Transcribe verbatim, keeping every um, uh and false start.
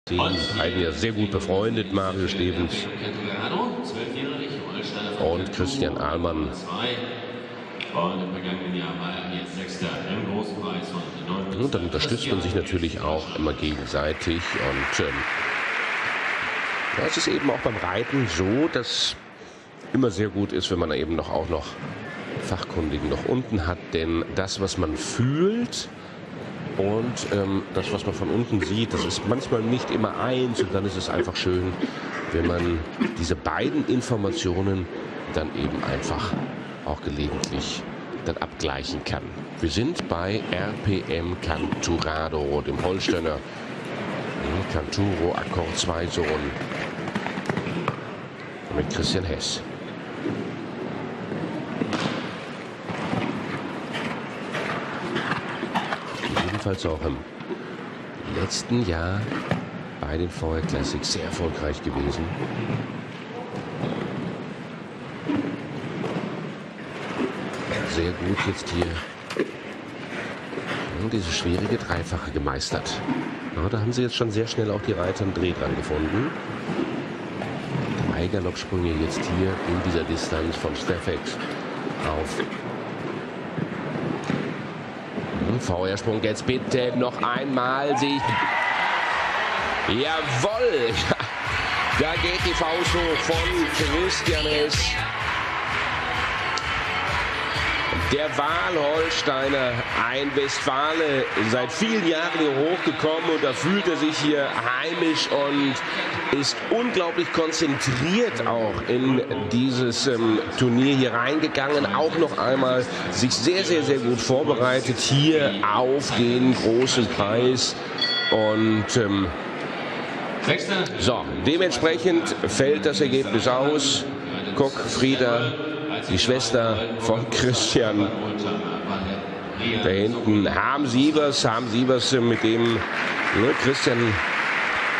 Die beiden ja sehr gut befreundet, Mario Stevens und Christian Ahlmann. Und dann unterstützt man sich natürlich auch immer gegenseitig. Und ähm, ja, es ist eben auch beim Reiten so, dass immer sehr gut ist, wenn man eben noch auch noch Fachkundigen noch unten hat. Denn das, was man fühlt, und ähm, das, was man von unten sieht, das ist manchmal nicht immer eins. Und dann ist es einfach schön, wenn man diese beiden Informationen dann eben einfach auch gelegentlich dann abgleichen kann. Wir sind bei R P M Canturado, dem Holsteiner Canturo Akkord zwei Sohn mit Christian Hess. Ebenfalls auch im letzten Jahr bei den V R Classics sehr erfolgreich gewesen. Sehr gut jetzt hier diese schwierige Dreifache gemeistert. Ja, da haben sie jetzt schon sehr schnell auch die Reiter einen Dreh dran gefunden. Drei Galoppsprünge jetzt hier in dieser Distanz von Steffex auf V R-Sprung. Jetzt bitte noch einmal sich. Jawohl! Da geht die Faust hoch von Christian Hess. Der Wahlholsteiner, ein Westfale, seit vielen Jahren hier hochgekommen, und da fühlt er sich hier heimisch und ist unglaublich konzentriert auch in dieses ähm, Turnier hier reingegangen. Auch noch einmal sich sehr, sehr, sehr gut vorbereitet hier auf den großen Preis. Und ähm, so, dementsprechend fällt das Ergebnis aus. Guck, Frieda, die Schwester von Christian. Da hinten Harm Sievers, Harm Sievers, mit dem ne, Christian